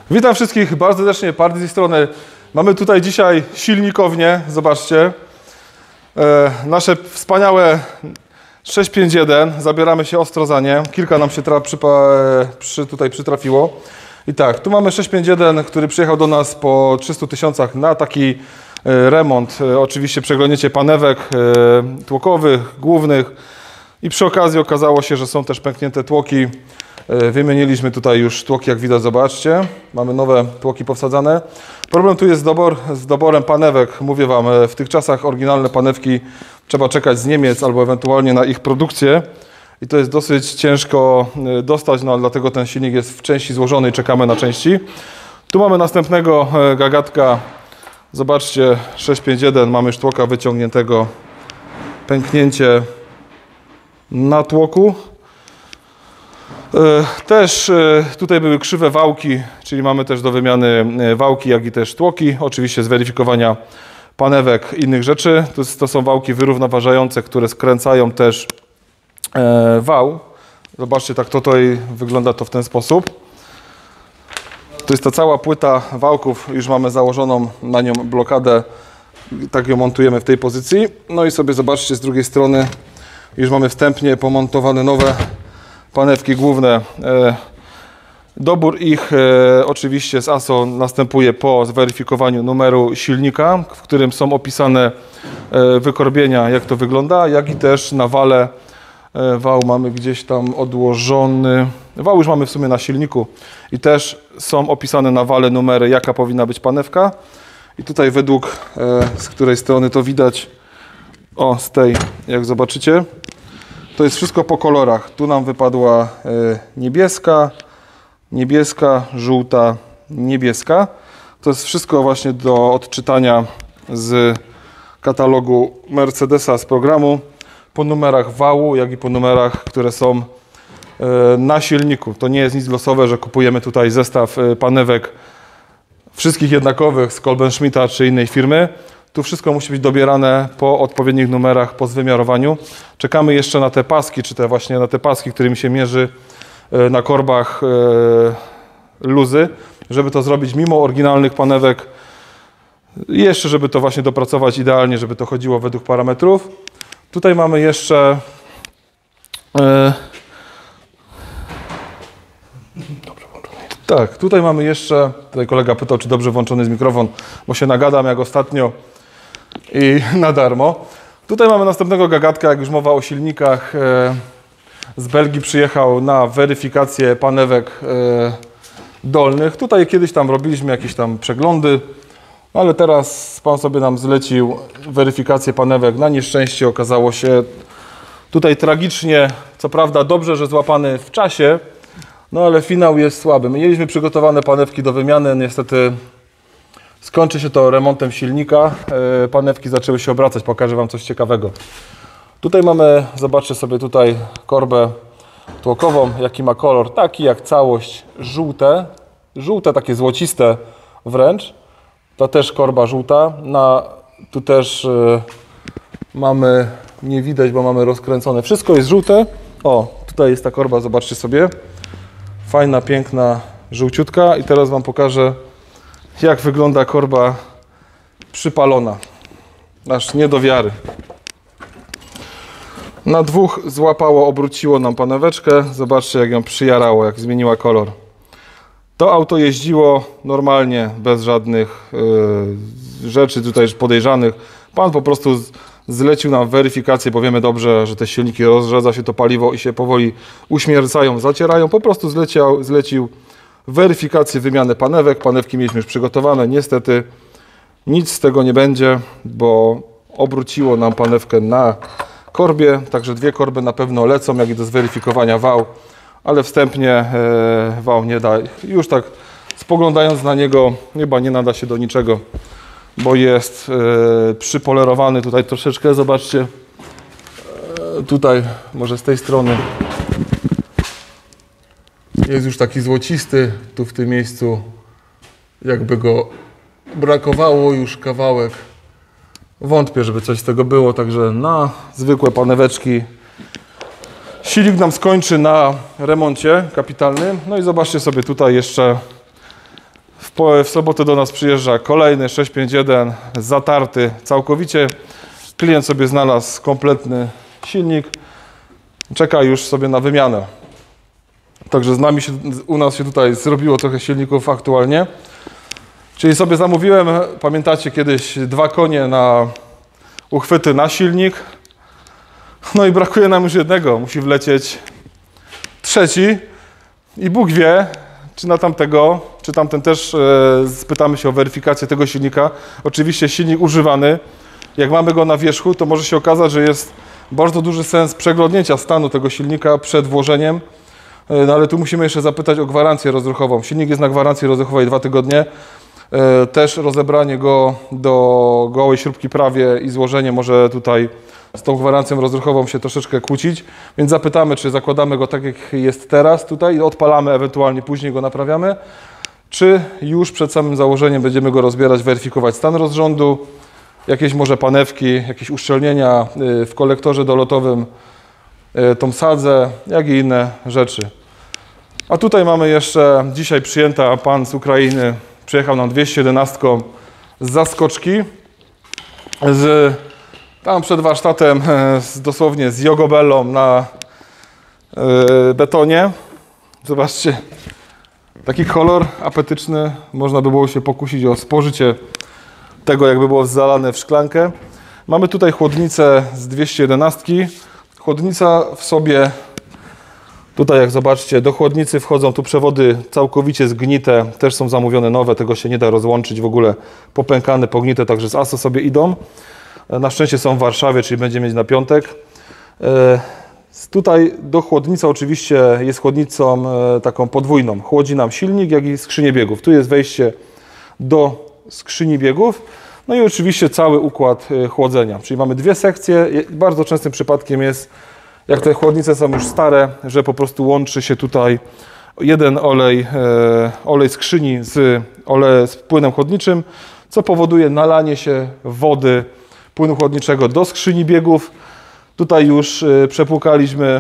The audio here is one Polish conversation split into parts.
Witam wszystkich bardzo serdecznie, Party z tej strony. Mamy tutaj dzisiaj silnikownię, zobaczcie. Nasze wspaniałe 651, zabieramy się ostro za nie. Kilka nam się tutaj przytrafiło. I tak, tu mamy 651, który przyjechał do nas po 300 tysiącach na taki remont. Oczywiście przeglądnięcie panewek tłokowych, głównych. I przy okazji okazało się, że są też pęknięte tłoki. Wymieniliśmy tutaj już tłoki, jak widać, zobaczcie. Mamy nowe tłoki powsadzane. Problem tu jest z doborem panewek. Mówię Wam, w tych czasach oryginalne panewki trzeba czekać z Niemiec albo ewentualnie na ich produkcję. I to jest dosyć ciężko dostać, no dlatego ten silnik jest w części złożony i czekamy na części. Tu mamy następnego gagatka. Zobaczcie, 651, mamy już tłoka wyciągniętego. Pęknięcie na tłoku. Też tutaj były krzywe wałki, czyli mamy też do wymiany wałki, jak i też tłoki. Oczywiście zweryfikowania panewek i innych rzeczy. To są wałki wyrównoważające, które skręcają też wał. Zobaczcie, tak tutaj wygląda to w ten sposób. To jest ta cała płyta wałków, już mamy założoną na nią blokadę. Tak ją montujemy w tej pozycji. No i sobie zobaczcie, z drugiej strony już mamy wstępnie pomontowane nowe panewki główne. Dobór ich oczywiście z ASO następuje po zweryfikowaniu numeru silnika, w którym są opisane wykorbienia, jak to wygląda, jak i też na wale. Wał mamy gdzieś tam odłożony. Wał już mamy w sumie na silniku i też są opisane na wale numery, jaka powinna być panewka. I tutaj według z której strony to widać, o z tej, jak zobaczycie, to jest wszystko po kolorach. Tu nam wypadła niebieska, żółta, niebieska. To jest wszystko właśnie do odczytania z katalogu Mercedesa z programu. Po numerach wału, jak i po numerach, które są na silniku. To nie jest nic losowe, że kupujemy tutaj zestaw panewek wszystkich jednakowych z Kolbenschmidta czy innej firmy. Tu wszystko musi być dobierane po odpowiednich numerach, po zwymiarowaniu. Czekamy jeszcze na te paski, czy właśnie na te paski, którymi się mierzy na korbach luzy, żeby to zrobić mimo oryginalnych panewek. I jeszcze, żeby to właśnie dopracować idealnie, żeby to chodziło według parametrów. Tutaj mamy jeszcze tak, tutaj mamy jeszcze, tutaj kolega pytał, czy dobrze włączony jest mikrofon, bo się nagadam jak ostatnio i na darmo. Tutaj mamy następnego gagatka, jak już mowa o silnikach. Z Belgii przyjechał na weryfikację panewek dolnych. Tutaj kiedyś tam robiliśmy jakieś tam przeglądy, ale teraz pan sobie nam zlecił weryfikację panewek. Na nieszczęście okazało się tutaj tragicznie, co prawda dobrze, że złapany w czasie, no ale finał jest słaby. My mieliśmy przygotowane panewki do wymiany, niestety skończy się to remontem silnika. Panewki zaczęły się obracać, pokażę Wam coś ciekawego. Tutaj mamy, zobaczcie sobie tutaj korbę tłokową, jaki ma kolor, taki jak całość, żółte, takie złociste wręcz. Ta też korba żółta. Tu też mamy, nie widać, bo mamy rozkręcone. Wszystko jest żółte. O, tutaj jest ta korba, zobaczcie sobie. Fajna, piękna, żółciutka. I teraz Wam pokażę, jak wygląda korba przypalona. Aż nie do wiary. Na dwóch złapało, obróciło nam paneweczkę. Zobaczcie, jak ją przyjarało, jak zmieniła kolor. To auto jeździło normalnie, bez żadnych rzeczy tutaj podejrzanych. Pan po prostu zlecił nam weryfikację, bo wiemy dobrze, że te silniki rozrzedza się to paliwo i się powoli uśmiercają, zacierają. Po prostu zlecił weryfikację wymiany panewek. Panewki mieliśmy już przygotowane. Niestety nic z tego nie będzie, bo obróciło nam panewkę na korbie. Także dwie korby na pewno lecą, jak i do zweryfikowania wał. Ale wstępnie wał nie da. Już tak spoglądając na niego, chyba nie nada się do niczego, bo jest przypolerowany tutaj troszeczkę. Zobaczcie, tutaj może z tej strony jest już taki złocisty. Tu w tym miejscu jakby go brakowało już kawałek. Wątpię, żeby coś z tego było, także na zwykłe paneweczki silnik nam skończy na remoncie kapitalnym. No i zobaczcie sobie tutaj jeszcze W sobotę do nas przyjeżdża kolejny 651, zatarty całkowicie. Klient sobie znalazł kompletny silnik, czeka już sobie na wymianę. Także u nas się tutaj zrobiło trochę silników aktualnie. Czyli sobie zamówiłem, pamiętacie kiedyś 2 konie na uchwyty na silnik. No i brakuje nam już jednego, musi wlecieć 3. I Bóg wie, czy na tamtego, czy tamten też spytamy się o weryfikację tego silnika. Oczywiście silnik używany. Jak mamy go na wierzchu, to może się okazać, że jest bardzo duży sens przeglądnięcia stanu tego silnika przed włożeniem. No ale tu musimy jeszcze zapytać o gwarancję rozruchową. Silnik jest na gwarancji rozruchowej 2 tygodnie. Też rozebranie go do gołej śrubki prawie i złożenie może tutaj z tą gwarancją rozruchową się troszeczkę kłócić. Więc zapytamy, czy zakładamy go tak, jak jest teraz tutaj, odpalamy, ewentualnie później go naprawiamy, czy już przed samym założeniem będziemy go rozbierać, weryfikować stan rozrządu, jakieś może panewki, jakieś uszczelnienia w kolektorze dolotowym, tą sadzę, jak i inne rzeczy. A tutaj mamy jeszcze dzisiaj przyjęta pan z Ukrainy, przyjechał nam 211 z zaskoczki, tam przed warsztatem dosłownie z jogobellą na betonie. Zobaczcie, taki kolor apetyczny, można by było się pokusić o spożycie tego, jakby było zalane w szklankę. Mamy tutaj chłodnicę z 211. Chłodnica w sobie, tutaj jak zobaczcie, do chłodnicy wchodzą tu przewody całkowicie zgnite, też są zamówione nowe, tego się nie da rozłączyć w ogóle, popękane, pognite, także z ASO sobie idą. Na szczęście są w Warszawie, czyli będziemy mieć na piątek. Tutaj do chłodnica oczywiście jest chłodnicą taką podwójną. Chłodzi nam silnik, jak i skrzynię biegów. Tu jest wejście do skrzyni biegów. No i oczywiście cały układ chłodzenia. Czyli mamy 2 sekcje. Bardzo częstym przypadkiem jest, jak te chłodnice są już stare, że po prostu łączy się tutaj jeden olej skrzyni z płynem chłodniczym, co powoduje nalanie się wody płynu chłodniczego do skrzyni biegów. Tutaj już przepłukaliśmy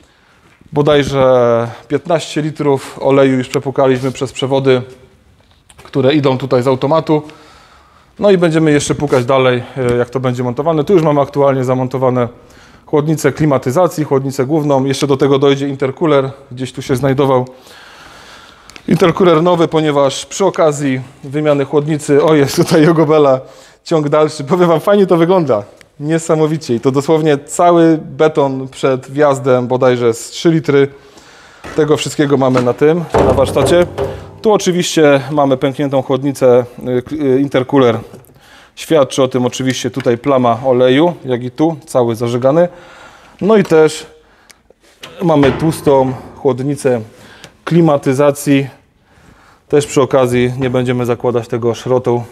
bodajże 15 litrów oleju, już przepłukaliśmy przez przewody, które idą tutaj z automatu. No i będziemy jeszcze pukać dalej, jak to będzie montowane. Tu już mamy aktualnie zamontowane chłodnicę klimatyzacji, chłodnicę główną. Jeszcze do tego dojdzie intercooler, gdzieś tu się znajdował. Intercooler nowy, ponieważ przy okazji wymiany chłodnicy, o jest tutaj jogobella, ciąg dalszy. Powiem wam, fajnie to wygląda. Niesamowicie. I to dosłownie cały beton przed wjazdem, bodajże z 3 litry. Tego wszystkiego mamy na warsztacie. Tu oczywiście mamy pękniętą chłodnicę, intercooler. Świadczy o tym oczywiście tutaj plama oleju, jak i tu, cały zażygany. No i też mamy tłustą chłodnicę klimatyzacji. Też przy okazji nie będziemy zakładać tego szrotu.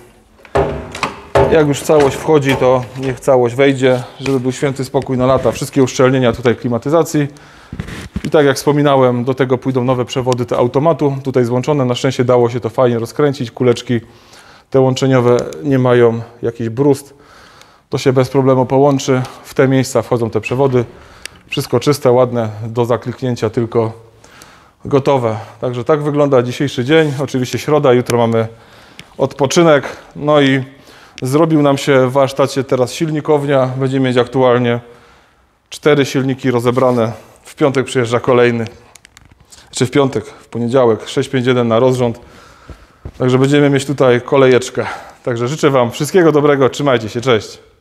Jak już całość wchodzi, to niech całość wejdzie, żeby był święty spokój na lata. Wszystkie uszczelnienia tutaj klimatyzacji. I tak jak wspominałem, do tego pójdą nowe przewody te automatu, tutaj złączone. Na szczęście dało się to fajnie rozkręcić. Kuleczki te łączeniowe nie mają jakiś brust. To się bez problemu połączy. W te miejsca wchodzą te przewody. Wszystko czyste, ładne, do zakliknięcia tylko gotowe. Także tak wygląda dzisiejszy dzień. Oczywiście środa, jutro mamy odpoczynek. No i zrobił nam się w warsztacie teraz silnikownia. Będziemy mieć aktualnie 4 silniki rozebrane. W piątek przyjeżdża kolejny. Czy w piątek, w poniedziałek 651 na rozrząd. Także będziemy mieć tutaj kolejeczkę. Także życzę wam wszystkiego dobrego. Trzymajcie się. Cześć.